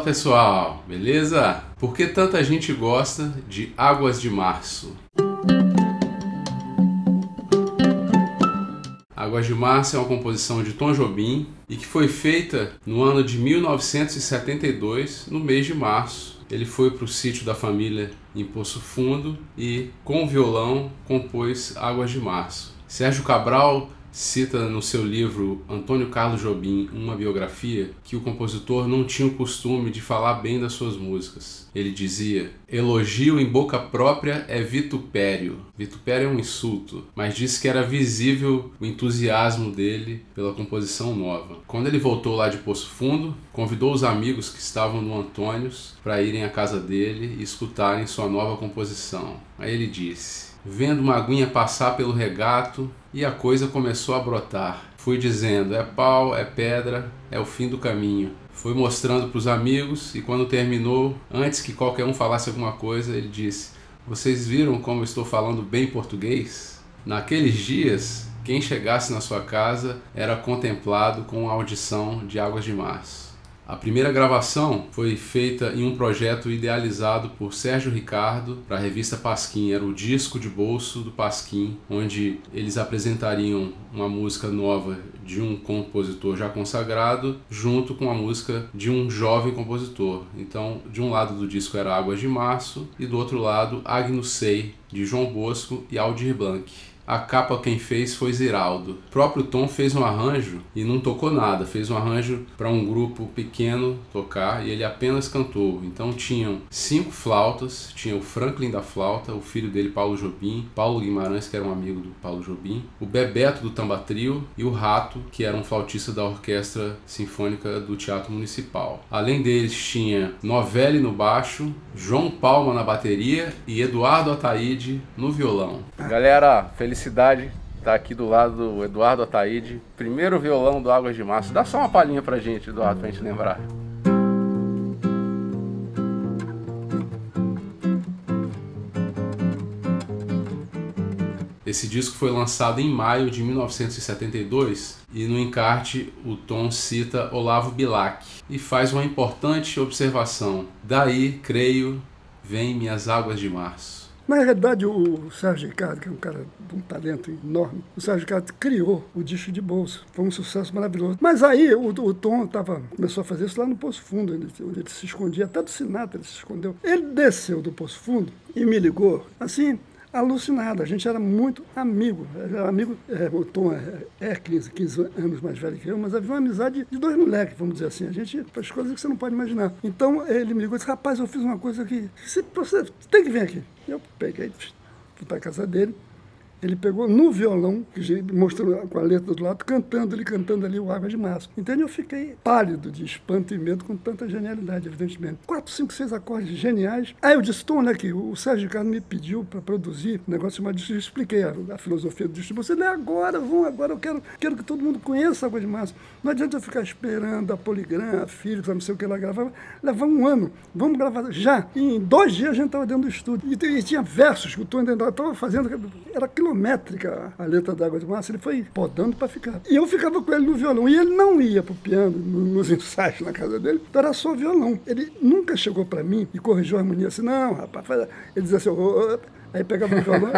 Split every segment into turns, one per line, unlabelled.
pessoal, beleza? Por que tanta gente gosta de Águas de Março? Águas de Março é uma composição de Tom Jobim e que foi feita no ano de 1972, no mês de março. Ele foi para o sítio da família em Poço Fundo e, com o violão, compôs Águas de Março. Sérgio Cabral cita no seu livro Antônio Carlos Jobim, uma biografia, que o compositor não tinha o costume de falar bem das suas músicas. Ele dizia: elogio em boca própria é vitupério. Vitupério é um insulto, mas disse que era visível o entusiasmo dele pela composição nova. Quando ele voltou lá de Poço Fundo, convidou os amigos que estavam no Antônios para irem à casa dele e escutarem sua nova composição. Aí ele disse: vendo uma aguinha passar pelo regato, e a coisa começou a brotar. Fui dizendo: é pau, é pedra, é o fim do caminho. Fui mostrando para os amigos e quando terminou, antes que qualquer um falasse alguma coisa, ele disse: vocês viram como eu estou falando bem português? Naqueles dias, quem chegasse na sua casa era contemplado com a audição de Águas de Março. A primeira gravação foi feita em um projeto idealizado por Sérgio Ricardo para a revista Pasquim. Era o disco de bolso do Pasquim, onde eles apresentariam uma música nova de um compositor já consagrado, junto com a música de um jovem compositor. Então, de um lado do disco era Águas de Março e do outro lado Agnus Sei, de João Bosco e Aldir Blanc. A capa quem fez foi Ziraldo. O próprio Tom fez um arranjo e não tocou nada. Fez um arranjo para um grupo pequeno tocar e ele apenas cantou. Então tinham 5 flautas, tinha o Franklin da flauta, o filho dele Paulo Jobim, Paulo Guimarães, que era um amigo do Paulo Jobim, o Bebeto do Tamba Trio e o Rato, que era um flautista da Orquestra Sinfônica do Teatro Municipal. Além deles tinha Novelli no baixo, João Palma na bateria e Eduardo Ataíde no violão. Galera, felicidade tá aqui do lado do Eduardo Ataíde, primeiro violão do Águas de Março. Dá só uma palhinha pra gente, Eduardo, pra gente lembrar. Esse disco foi lançado em maio de 1972 e no encarte o Tom cita Olavo Bilac e faz uma importante observação: daí, creio, vêm minhas Águas de Março.
Na realidade, o Sérgio Ricardo, que é um cara de um talento enorme, o Sérgio Ricardo criou o disco de bolso. Foi um sucesso maravilhoso. Mas aí o Tom começou a fazer isso lá no Poço Fundo, onde ele se escondia, até do Sinatra ele se escondeu. Ele desceu do Poço Fundo e me ligou, assim, alucinado. A gente era muito amigo. O Tom é 15 anos mais velho que eu, mas havia uma amizade de 2 moleques, vamos dizer assim. A gente faz coisas que você não pode imaginar. Então ele me ligou e disse: rapaz, eu fiz uma coisa que você tem que vir aqui. Eu peguei, fui para a casa dele. Ele pegou no violão, que mostrou com a letra do lado, ele cantando ali o Águas de Março. Então eu fiquei pálido de espanto e medo com tanta genialidade, evidentemente. 4, 5, 6 acordes geniais. Aí eu disse: Tom, olha aqui, o Sérgio Ricardo me pediu para produzir um negócio chamado disco. Eu expliquei a filosofia do disco. Você lê agora, agora, eu quero que todo mundo conheça Águas de Março. Não adianta eu ficar esperando a Poligram, a Philips, não sei o que lá gravava. Levava um ano, vamos gravar já. E em 2 dias a gente estava dentro do estúdio. E tinha versos que o Tom ainda estava fazendo, era quilométrica a letra da Água de Março, ele foi podando para ficar. E eu ficava com ele no violão, e ele não ia pro piano, nos ensaios na casa dele, então era só violão. Ele nunca chegou para mim e corrigiu a harmonia assim: não, rapaz, ele dizia assim: aí pegava o violão,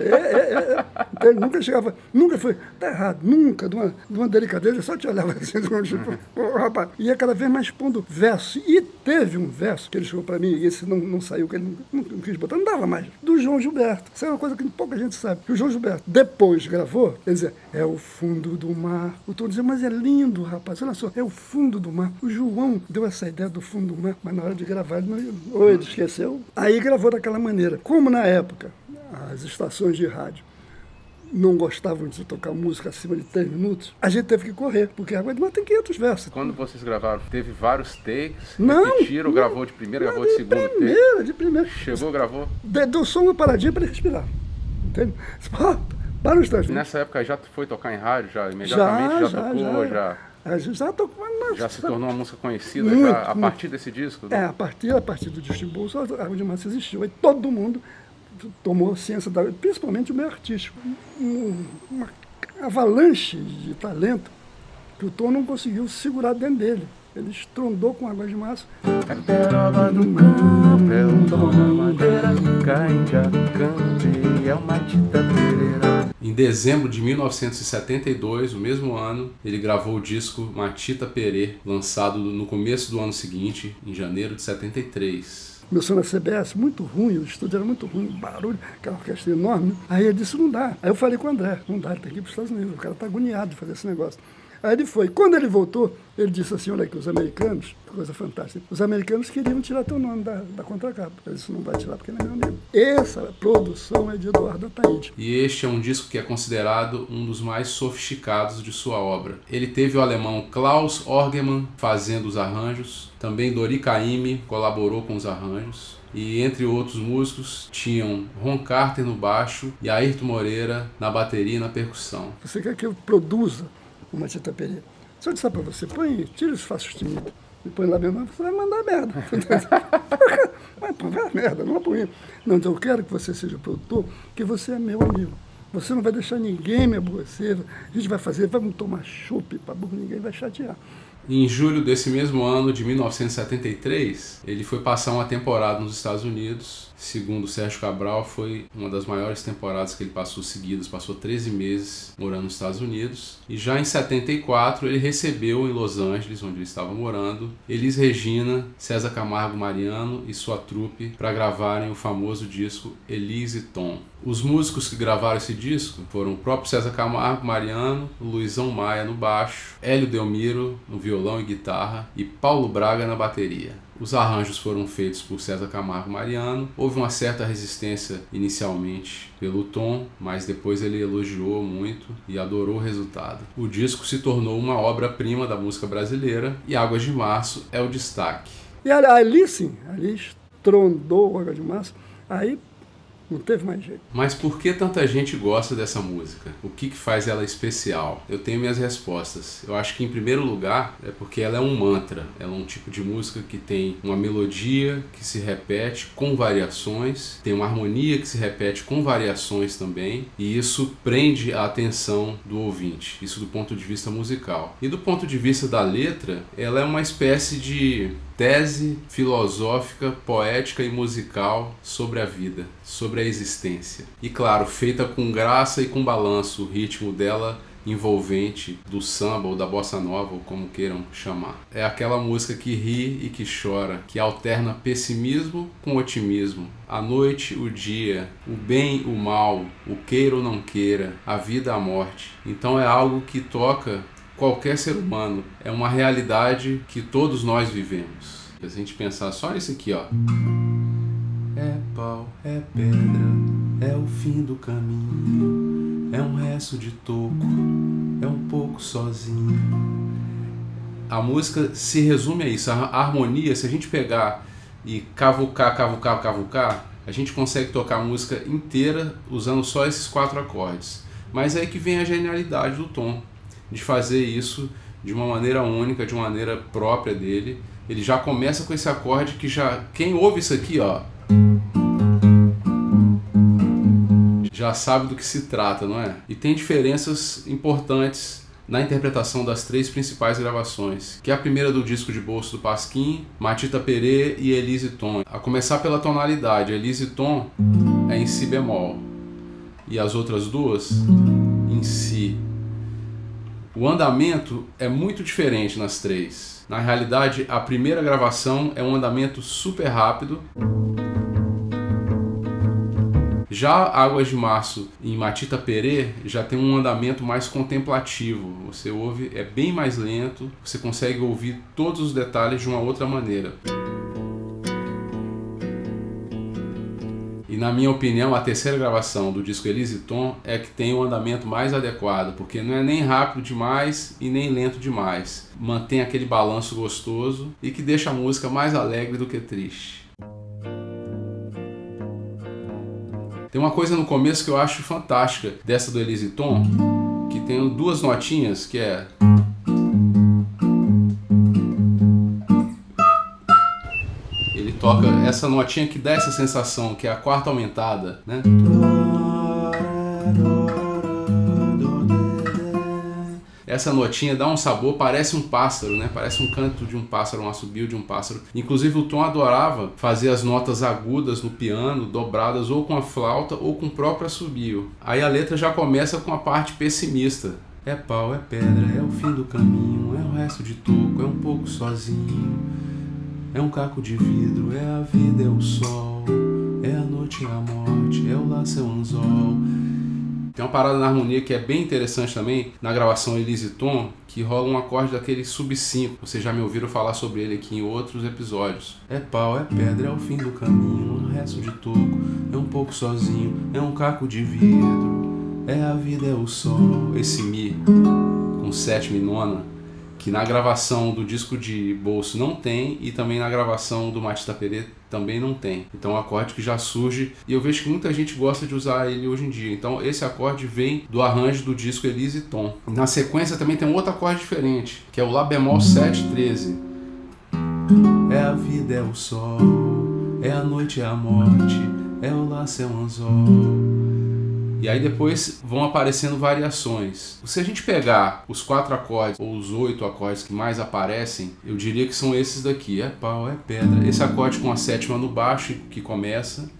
então ele nunca chegava, nunca foi, tá errado, nunca, de uma delicadeza, só te olhava assim, tipo, rapaz, ia cada vez mais pondo verso. E teve um verso que ele chegou para mim, e esse não saiu, que ele não quis botar, não dava mais, do João Gilberto. Isso é uma coisa que pouca gente sabe. O João Gilberto depois gravou, ele dizia: é o fundo do mar. O Tom dizia: mas é lindo, rapaz, olha só, é o fundo do mar. O João deu essa ideia do fundo do mar, mas na hora de gravar ou ele esqueceu, aí gravou daquela maneira. Como na época as estações de rádio não gostavam de tocar música acima de 3 minutos, a gente teve que correr, porque a Água de Março tem 500 versos.
Quando vocês gravaram, teve vários takes?
Não,
repetiram, gravou de primeira, gravou de segunda?
De primeira.
Chegou, gravou?
Deu só uma paradinha para ele respirar. Entende? Para os três.
Nessa época já foi tocar em rádio? Já imediatamente já tocou?
A gente já tocou.
Já se tornou uma música conhecida a partir desse disco?
Né? A partir do disco de bolso, a Água de Março existiu. Aí todo mundo tomou ciência da água, principalmente o meio artístico. Uma avalanche de talento que o Tom não conseguiu segurar dentro dele. Ele estrondou com Águas de Março.
Caperoba do campo é um tom na madeira, cainga, cante, é uma Tita Pereira.
Em dezembro de 1972, o mesmo ano, ele gravou o disco Matita Perê, lançado no começo do ano seguinte, em janeiro de 73.
Começou na CBS, muito ruim, o estúdio era muito ruim, barulho, aquela orquestra enorme. Aí ele disse, não dá. Aí eu falei com o André, não dá, ele tem que ir para os Estados Unidos, o cara está agoniado de fazer esse negócio. Aí ele foi. Quando ele voltou, ele disse assim, olha aqui, os americanos, coisa fantástica, os americanos queriam tirar teu nome da contracapa. Eu disse, não vai tirar porque não é meu amigo. Essa produção é de Eduardo Ataíde.
E este é um disco que é considerado um dos mais sofisticados de sua obra. Ele teve o alemão Klaus Orgemann fazendo os arranjos, também Dori Caymmi colaborou com os arranjos. E entre outros músicos tinham Ron Carter no baixo e Ayrton Moreira na bateria e na percussão.
Você quer que eu produza uma Tita Pereira? Se eu disser para você, tira os faixos de mim e põe lá meu nome, você vai mandar merda. Vai pôr merda, não é por mim. Não, então eu quero que você seja produtor, porque você é meu amigo. Você não vai deixar ninguém me aborrecer. A gente vai vamos tomar chope para burro, ninguém vai chatear.
Em julho desse mesmo ano, de 1973, ele foi passar uma temporada nos Estados Unidos. Segundo Sérgio Cabral, foi uma das maiores temporadas que ele passou seguidas, passou 13 meses morando nos Estados Unidos. E já em 74 ele recebeu em Los Angeles, onde ele estava morando, Elis Regina, César Camargo Mariano e sua trupe para gravarem o famoso disco Elis e Tom. Os músicos que gravaram esse disco foram o próprio César Camargo Mariano, Luizão Maia no baixo, Hélio Delmiro no violão e guitarra e Paulo Braga na bateria. Os arranjos foram feitos por César Camargo Mariano. Houve uma certa resistência inicialmente pelo Tom, mas depois ele elogiou muito e adorou o resultado. O disco se tornou uma obra-prima da música brasileira e Águas de Março é o destaque.
E ali sim, ali estrondou Águas de Março, aí não teve mais jeito.
Mas por que tanta gente gosta dessa música? O que faz ela especial? Eu tenho minhas respostas. Eu acho que, em primeiro lugar, é porque ela é um mantra. Ela é um tipo de música que tem uma melodia que se repete com variações, tem uma harmonia que se repete com variações também, e isso prende a atenção do ouvinte. Isso do ponto de vista musical. E do ponto de vista da letra, ela é uma espécie de tese filosófica, poética e musical sobre a vida, sobre a existência. E claro, feita com graça e com balanço, o ritmo dela envolvente do samba ou da bossa nova, ou como queiram chamar. É aquela música que ri e que chora, que alterna pessimismo com otimismo. A noite, o dia, o bem, o mal, o queira ou não queira, a vida, a morte. Então é algo que toca qualquer ser humano, é uma realidade que todos nós vivemos. Se a gente pensar só isso aqui, ó. É pau, é pedra, é o fim do caminho, é um resto de toco, é um pouco sozinho. A música se resume a isso, a harmonia, se a gente pegar e cavucar, a gente consegue tocar a música inteira usando só esses 4 acordes. Mas é aí que vem a genialidade do Tom, de fazer isso de uma maneira única, de uma maneira própria dele. Ele já começa com esse acorde que já, quem ouve isso aqui, ó, já sabe do que se trata, não é? E tem diferenças importantes na interpretação das 3 principais gravações, que é a primeira do disco de bolso do Pasquim, Matita Perê e Elis e Tom. A começar pela tonalidade, Elis e Tom é em si bemol e as outras 2 em si. O andamento é muito diferente nas 3. Na realidade, a primeira gravação é um andamento super rápido. Já Águas de Março em Matita Perê já tem um andamento mais contemplativo. Você ouve, é bem mais lento, você consegue ouvir todos os detalhes de uma outra maneira. E na minha opinião, a terceira gravação do disco Elis e Tom é que tem o andamento mais adequado, porque não é nem rápido demais e nem lento demais. Mantém aquele balanço gostoso e que deixa a música mais alegre do que triste. Tem uma coisa no começo que eu acho fantástica dessa do Elis e Tom, que tem 2 notinhas, que é... Ele toca essa notinha que dá essa sensação, que é a quarta aumentada, né? essa notinha dá um sabor, parece um pássaro, né? Parece um canto de um pássaro, um assobio de um pássaro. Inclusive o Tom adorava fazer as notas agudas no piano, dobradas ou com a flauta ou com o próprio assobio. Aí a letra já começa com a parte pessimista. É pau, é pedra, é o fim do caminho, é o resto de toco, é um pouco sozinho. É um caco de vidro, é a vida, é o sol, é a noite, é a morte, é o laço, é o anzol. Tem uma parada na harmonia que é bem interessante também, na gravação Elise e Tom, que rola um acorde daquele sub-5. Vocês já me ouviram falar sobre ele aqui em outros episódios. É pau, é pedra, é o fim do caminho, um resto de toco, é um pouco sozinho, é um caco de vidro, é a vida, é o sol. Esse Mi com sétima e nona, que na gravação do disco de bolso não tem, e também na gravação do Matita Perê também não tem. Então é um acorde que já surge, e eu vejo que muita gente gosta de usar ele hoje em dia. Então esse acorde vem do arranjo do disco Elise e Tom. Na sequência também tem um outro acorde diferente, que é o Lá bemol 7/13. É a vida, é o sol, é a noite, é a morte, é o laço, é o anzol. E aí depois vão aparecendo variações. Se a gente pegar os 4 acordes, ou os 8 acordes que mais aparecem, eu diria que são esses daqui. É pau, é pedra. Esse acorde com a sétima no baixo, que começa,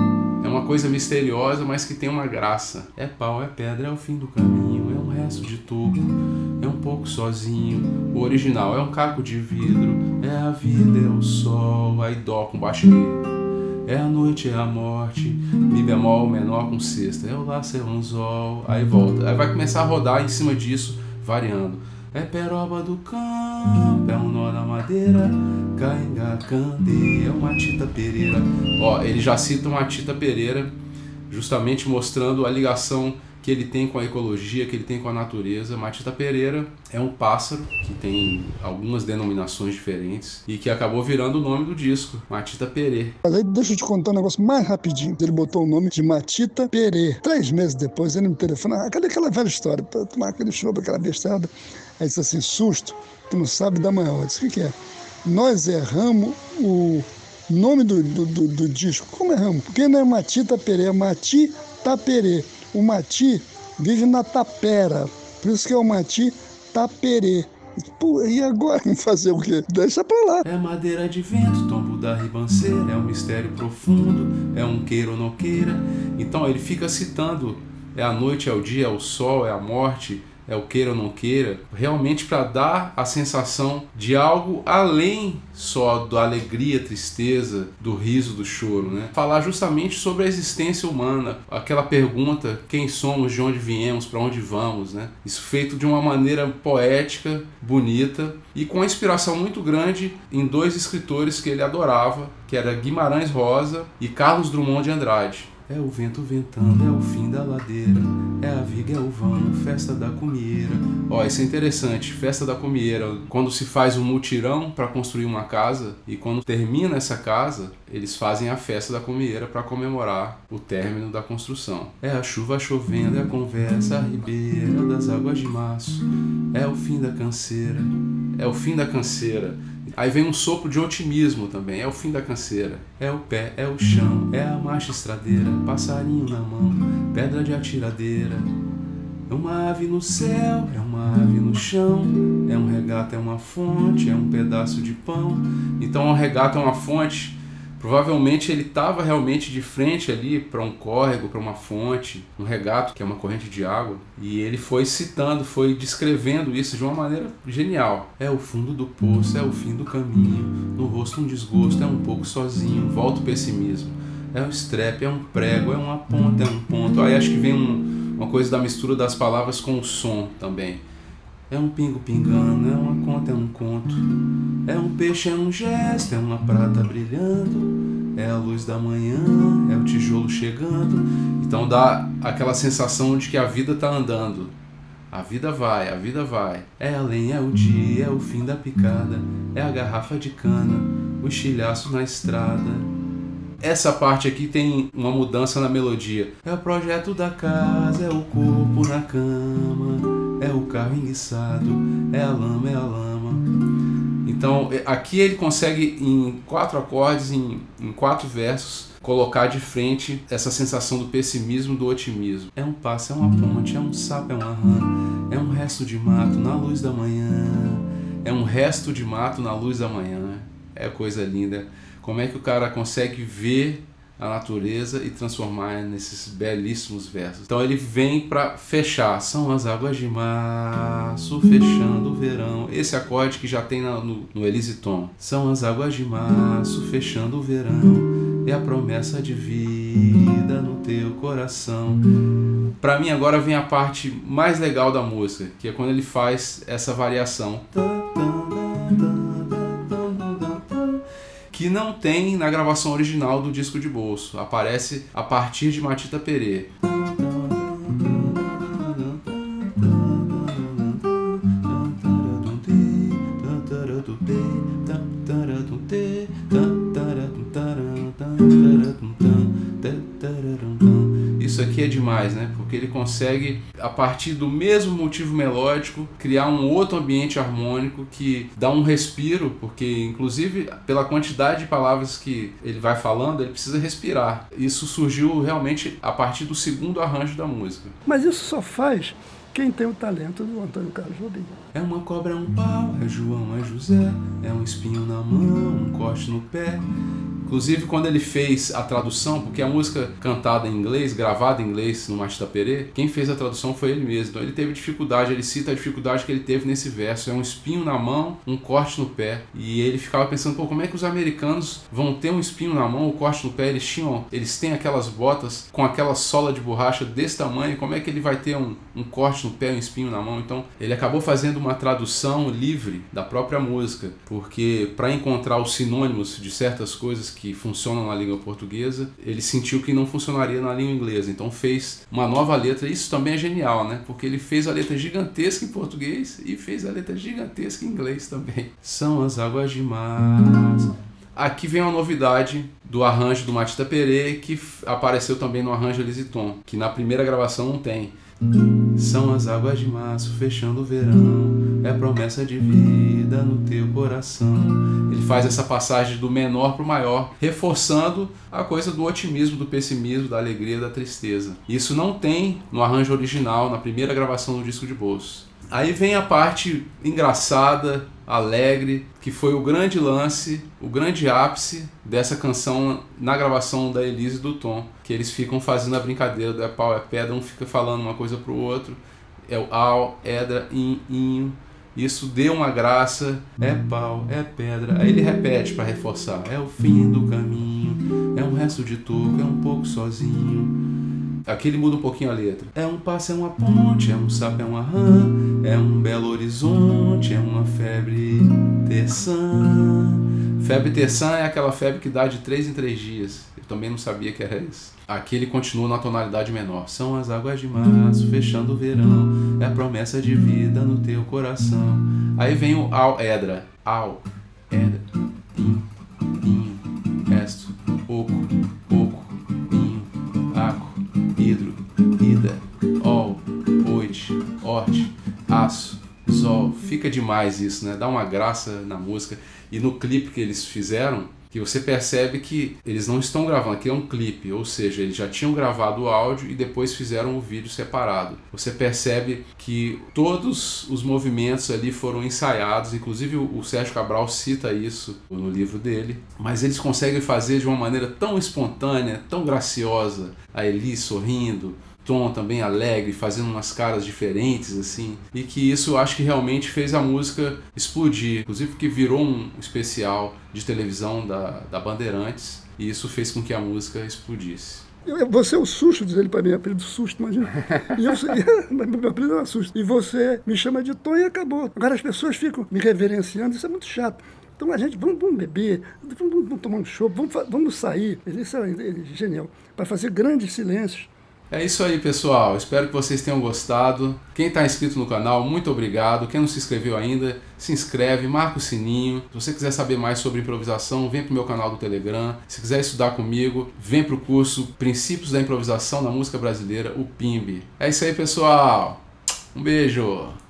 é uma coisa misteriosa, mas que tem uma graça. É pau, é pedra, é o fim do caminho, é um resto de toco, é um pouco sozinho. O original é um caco de vidro, é a vida, é o sol. Aí dó com baixo e é a noite, é a morte, Mi bemol menor com sexta, é o laço, é o anzol, aí volta. Aí vai começar a rodar em cima disso, variando. É peroba do campo, é um nó na madeira, cainga, cande, é uma Matita Pereira. Ó, ele já cita uma Matita Pereira, justamente mostrando a ligação que ele tem com a ecologia, que ele tem com a natureza. Matita Pereira é um pássaro que tem algumas denominações diferentes e que acabou virando o nome do disco, Matita Perê.
Mas aí deixa eu te contar um negócio mais rapidinho. Ele botou o nome de Matita Perê. 3 meses depois ele me telefona, cadê aquela velha história? Pra tomar aquele chope, aquela bestada. Aí disse assim, susto, tu não sabe da maior. Eu disse, o que é? Nós erramos o nome do disco. Como erramos? Porque não é Matita Perê, é Matita Perê. O Mati vive na tapera, por isso que é o Matita Perê. Pô, e agora fazer o quê? Deixa pra lá.
É madeira de vento, tombo da ribanceira, é um mistério profundo, é um queira ou não queira. Então ele fica citando, é a noite, é o dia, é o sol, é a morte, é o queira ou não queira, realmente para dar a sensação de algo além só da alegria, tristeza, do riso, do choro, né? Falar justamente sobre a existência humana, aquela pergunta, quem somos, de onde viemos, para onde vamos, né? Isso feito de uma maneira poética, bonita e com uma inspiração muito grande em 2 escritores que ele adorava, que era Guimarães Rosa e Carlos Drummond de Andrade. É o vento ventando, é o fim da ladeira, é a viga, é o vão, festa da comieira. Ó, isso é interessante, festa da comieira. Quando se faz um mutirão para construir uma casa e quando termina essa casa, eles fazem a festa da comieira para comemorar o término da construção. É a chuva chovendo, é a conversa, a ribeira das águas de março, é o fim da canseira, é o fim da canseira. Aí vem um sopro de otimismo também, é o fim da canseira. É o pé, é o chão, é a marcha estradeira, passarinho na mão, pedra de atiradeira. É uma ave no céu, é uma ave no chão, é um regato, é uma fonte, é um pedaço de pão. Então um regato é uma fonte. Provavelmente ele estava realmente de frente ali para um córrego, para uma fonte, um regato, que é uma corrente de água, e ele foi citando, foi descrevendo isso de uma maneira genial. É o fundo do poço, é o fim do caminho, no rosto um desgosto, é um pouco sozinho, volta o pessimismo. É um estrepe, é um prego, é uma ponta, é um ponto. Aí acho que vem uma coisa da mistura das palavras com o som também. É um pingo pingando, é uma conta, é um conto. É um peixe, é um gesto, é uma prata brilhando. É a luz da manhã, é o tijolo chegando. Então dá aquela sensação de que a vida está andando. A vida vai, a vida vai. É além, é o dia, é o fim da picada. É a garrafa de cana, o estilhaço na estrada. Essa parte aqui tem uma mudança na melodia. É o projeto da casa, é o corpo na cama. É o carro enguiçado, é a lama, é a lama. Então aqui ele consegue em 4 acordes, em 4 versos, colocar de frente essa sensação do pessimismo, do otimismo. É um passo, é uma ponte, é um sapo, é uma rã, É um resto de mato na luz da manhã. É um resto de mato na luz da manhã. É coisa linda. Como é que o cara consegue ver a natureza e transformar nesses belíssimos versos. Então ele vem para fechar. São as águas de março fechando o verão. Esse acorde que já tem no Elise Tom. São as águas de março fechando o verão. É a promessa de vida no teu coração. Para mim agora vem a parte mais legal da música, que é quando ele faz essa variação. Que não tem na gravação original do disco de bolso. Aparece a partir de Matita Perê. Isso aqui é demais, né? Porque ele consegue, a partir do mesmo motivo melódico, criar um outro ambiente harmônico que dá um respiro, porque inclusive pela quantidade de palavras que ele vai falando, ele precisa respirar. Isso surgiu realmente a partir do segundo arranjo da música.
Mas isso só faz quem tem o talento do Antônio Carlos Jobim.
É uma cobra, é um pau, é João, é José, é um espinho na mão, um corte no pé. Inclusive, quando ele fez a tradução, porque a música cantada em inglês, gravada em inglês no Matita Perê, quem fez a tradução foi ele mesmo. Então ele teve dificuldade, ele cita a dificuldade que ele teve nesse verso. É um espinho na mão, um corte no pé. E ele ficava pensando, pô, como é que os americanos vão ter um espinho na mão, um corte no pé? Eles têm aquelas botas com aquela sola de borracha desse tamanho, como é que ele vai ter um corte no pé, um espinho na mão? Então ele acabou fazendo uma tradução livre da própria música, porque para encontrar os sinônimos de certas coisas que funcionam na língua portuguesa, ele sentiu que não funcionaria na língua inglesa, então fez uma nova letra. Isso também é genial, né? Porque ele fez a letra gigantesca em português e fez a letra gigantesca em inglês também. São as águas de março. Aqui vem uma novidade do arranjo do Matita Perê, que apareceu também no arranjo Elise Tom, que na primeira gravação não tem. São as águas de março fechando o verão, é promessa de vida no teu coração. Ele faz essa passagem do menor para o maior, reforçando a coisa do otimismo, do pessimismo, da alegria, da tristeza. Isso não tem no arranjo original, na primeira gravação do disco de bolso. Aí vem a parte engraçada, alegre, que foi o grande lance, o grande ápice dessa canção na gravação da Elise e do Tom, que eles ficam fazendo a brincadeira do é pau, é pedra, um fica falando uma coisa pro outro, é o au, edra, inho. Isso deu uma graça, é pau, é pedra. Aí ele repete para reforçar, é o fim do caminho, é um resto de toco, é um pouco sozinho. Aqui ele muda um pouquinho a letra. É um passo, é uma ponte, é um sapo, é uma rã, é um belo horizonte, é uma febre terçã. Febre terçã é aquela febre que dá de 3 em 3 dias. Eu também não sabia que era isso. Aqui ele continua na tonalidade menor. São as águas de março fechando o verão, é a promessa de vida no teu coração. Aí vem o au, edra. Au, edra, inho, resto, oco, inho, aco, hidro, ida, ol, oite, orte, aço, sol. Fica demais isso, né? Dá uma graça na música. E no clipe que eles fizeram, que você percebe que eles não estão gravando, aqui é um clipe, ou seja, eles já tinham gravado o áudio e depois fizeram o vídeo separado. Você percebe que todos os movimentos ali foram ensaiados, inclusive o Sérgio Cabral cita isso no livro dele, mas eles conseguem fazer de uma maneira tão espontânea, tão graciosa, a Eli sorrindo, Tom também alegre, fazendo umas caras diferentes assim, e que isso eu acho que realmente fez a música explodir, inclusive porque virou um especial de televisão da Bandeirantes, e isso fez com que a música explodisse.
Você é o Susto, diz ele para mim, apelido Susto, imagina. Meu apelido era Susto. E você me chama de Tom e acabou. Agora as pessoas ficam me reverenciando, isso é muito chato. Então a gente, vamos beber, vamos tomar um chopp, vamos sair. Isso é genial, para fazer grandes silêncios.
É isso aí, pessoal. Espero que vocês tenham gostado. Quem está inscrito no canal, muito obrigado. Quem não se inscreveu ainda, se inscreve, marca o sininho. Se você quiser saber mais sobre improvisação, vem para o meu canal do Telegram. Se quiser estudar comigo, vem para o curso Princípios da Improvisação na Música Brasileira, o PIMB. É isso aí, pessoal. Um beijo.